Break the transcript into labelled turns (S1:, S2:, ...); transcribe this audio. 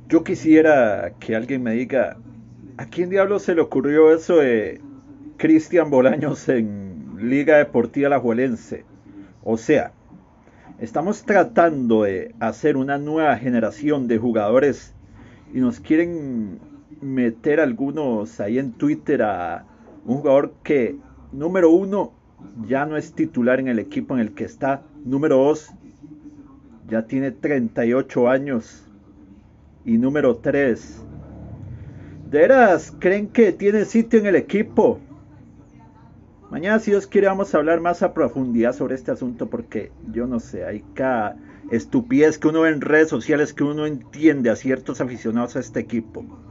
S1: Yo quisiera que alguien me diga, ¿a quién diablos se le ocurrió eso de Cristian Bolaños en Liga Deportiva Alajuelense? O sea, estamos tratando de hacer una nueva generación de jugadores y nos quieren meter algunos ahí en Twitter a un jugador que, número uno, ya no es titular en el equipo en el que está. Número dos, ya tiene 38 años. Y número tres, ¿de veras creen que tiene sitio en el equipo? Mañana, si Dios quiere, vamos a hablar más a profundidad sobre este asunto porque yo no sé, hay cada estupidez que uno ve en redes sociales que uno no entiende a ciertos aficionados a este equipo.